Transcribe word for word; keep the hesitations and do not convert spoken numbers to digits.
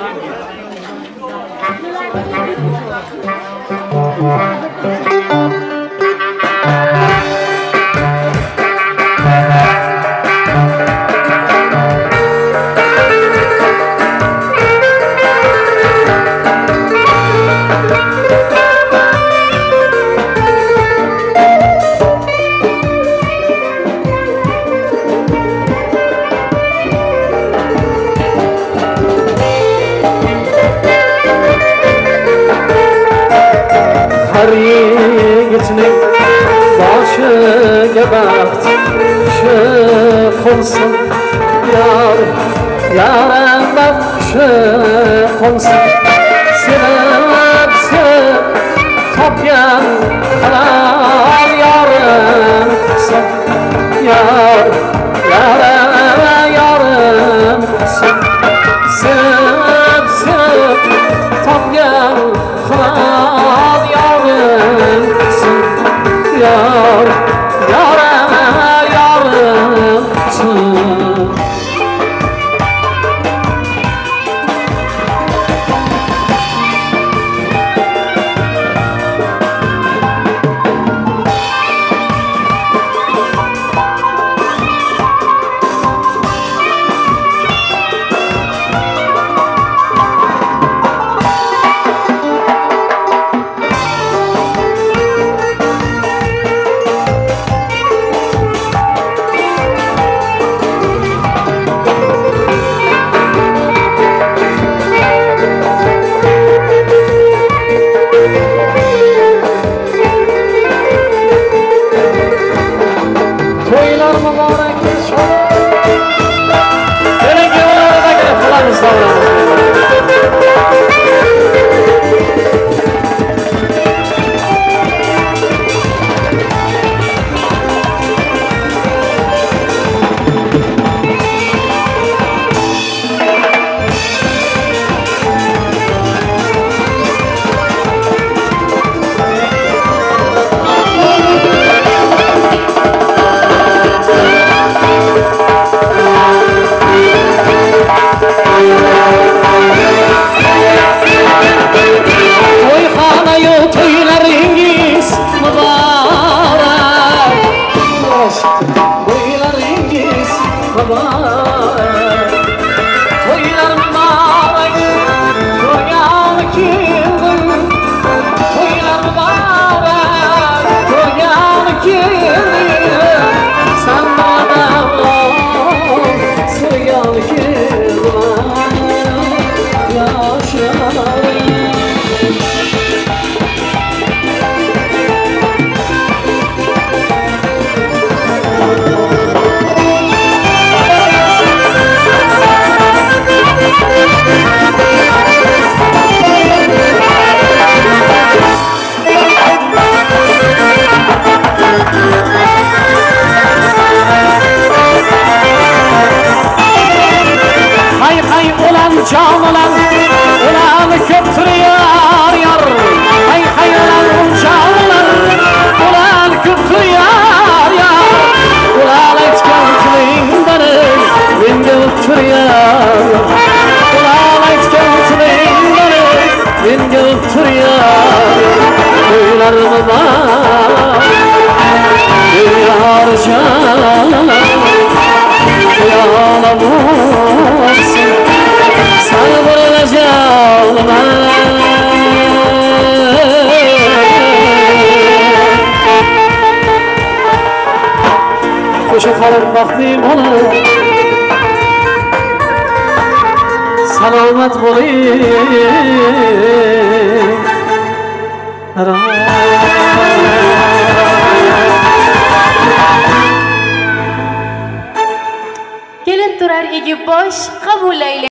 Yigitning boshiga baxt qushi qo'nsin, yor yarim baxt qushi qo'nsin. Sevib sevib topgan halol yorim qilsin, yor yarim yorim qilsin. Sevib sevib topgan halol yorim qilsin, yor yarim yorim qilsin. To'ylar muborak bo'lsin. Kelinga ulardagi qilamiz davlat. Can olan ulan köptür yar yar, hay hay ulan can olan ulan köptür yar yar, ulan etken tilinden bindi öptür yar, ulan etken tilinden bindi öptür yar. Uylar mı var yar can, uyanamazsın sana vurulacağım. Koşa kalır vaktim olur, selamet bulayım. Kelin turar egi bosh qabul aylang.